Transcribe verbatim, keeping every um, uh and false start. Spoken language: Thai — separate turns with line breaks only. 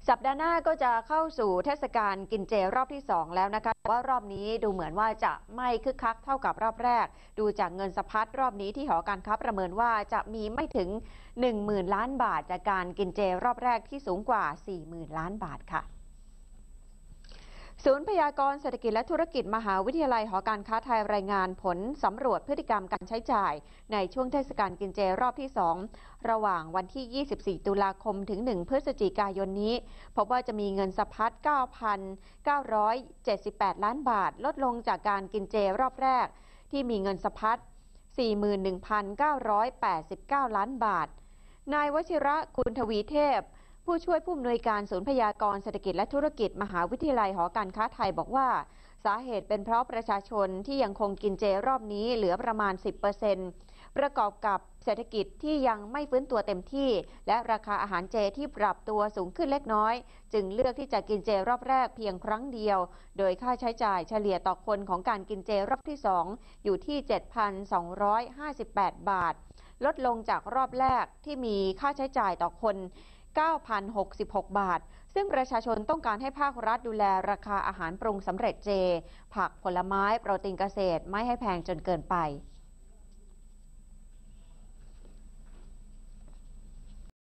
สัปดาห์หน้าก็จะเข้าสู่เทศกาลกินเจรอบที่สองแล้วนะคะแต่ว่ารอบนี้ดูเหมือนว่าจะไม่คึกคักเท่ากับรอบแรกดูจากเงินสะพัดรอบนี้ที่หอการค้าประเมินว่าจะมีไม่ถึง หนึ่งหมื่น ล้านบาทจากการกินเจรอบแรกที่สูงกว่า สี่หมื่น ล้านบาทค่ะศูนย์พยากรณ์เศรษฐกิจและธุรกิจมหาวิทยาลัยหอการค้าไทยรายงานผลสำรวจพฤติกรรมการใช้จ่ายในช่วงเทศกาลกินเจรอบที่สองระหว่างวันที่ ยี่สิบสี่ ตุลาคมถึง หนึ่ง พฤศจิกายนนี้พบว่าจะมีเงินสะพัด เก้าพันเก้าร้อยเจ็ดสิบแปด ล้านบาทลดลงจากการกินเจรอบแรกที่มีเงินสะพัด สี่หมื่นหนึ่งพันเก้าร้อยแปดสิบเก้า ล้านบาทนายวชิระคุณทวีเทพผู้ช่วยผู้อำนวยการศูนย์พยากรณ์เศรษฐกิจและธุรกิจมหาวิทยาลัยหอการค้าไทยบอกว่าสาเหตุเป็นเพราะประชาชนที่ยังคงกินเจรอบนี้เหลือประมาณ สิบเปอร์เซ็นต์ ประกอบกับเศรษฐกิจที่ยังไม่ฟื้นตัวเต็มที่และราคาอาหารเจที่ปรับตัวสูงขึ้นเล็กน้อยจึงเลือกที่จะกินเจรอบแรกเพียงครั้งเดียวโดยค่าใช้จ่ายเฉลี่ยต่อคนของการกินเจรอบที่สองอยู่ที่ เจ็ดพันสองร้อยห้าสิบแปด บาทลดลงจากรอบแรกที่มีค่าใช้จ่ายต่อคนเก้าพันหกสิบหก บาทซึ่งประชาชนต้องการให้ภาครัฐดูแลราคาอาหารปรุงสำเร็จเจผักผลไม้โปรตีนเกษตรไม่ให้แพงจนเกินไป